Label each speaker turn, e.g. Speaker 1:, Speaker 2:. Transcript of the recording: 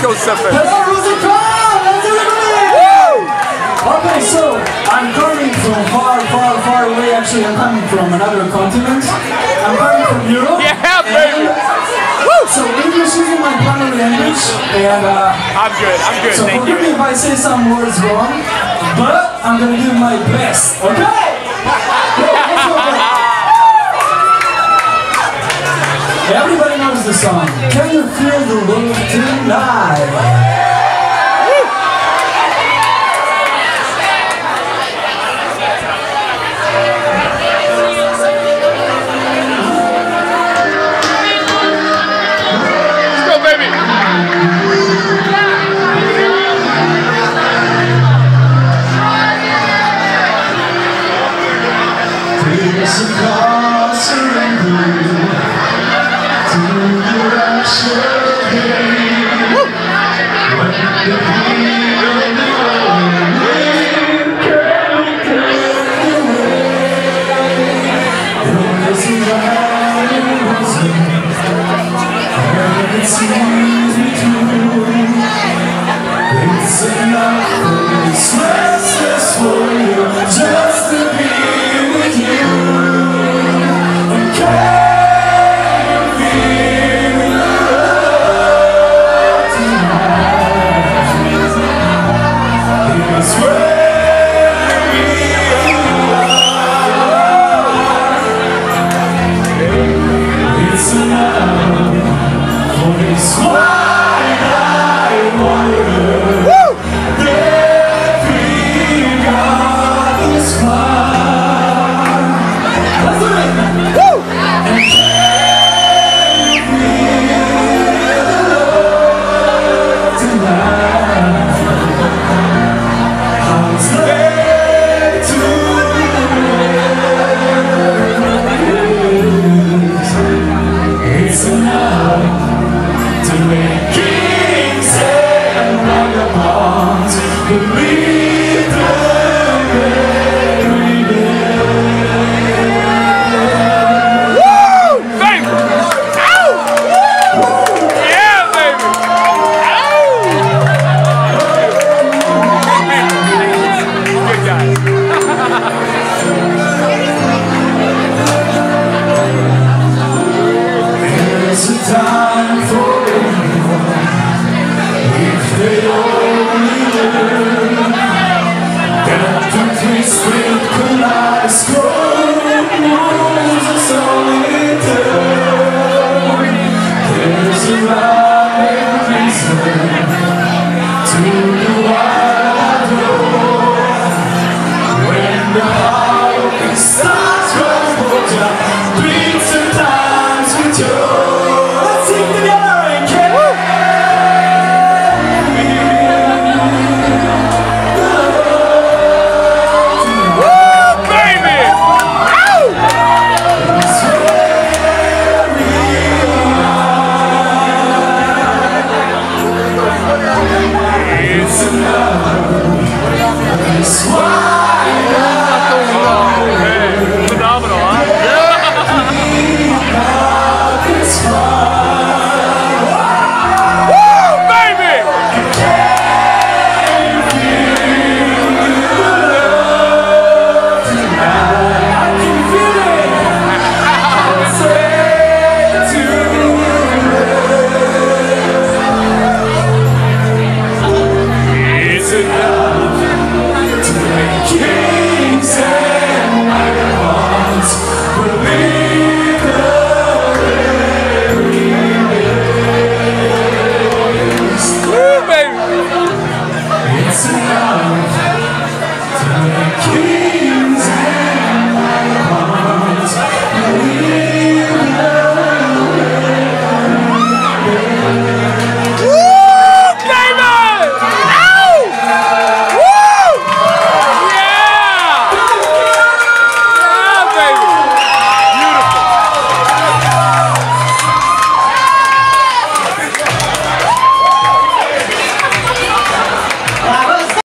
Speaker 1: Mexico suffer.
Speaker 2: Hello, Rosicon! Let's do it! Okay, so I'm coming from far away. Actually, I'm coming from another continent. I'm coming from Europe.
Speaker 1: Yeah, baby!
Speaker 2: So English isn't my primary language, and
Speaker 1: I'm good,
Speaker 2: so
Speaker 1: thank you.
Speaker 2: forgive me if I say some words wrong, but I'm gonna do my best, okay? Everybody knows the song. Can you feel the love tonight?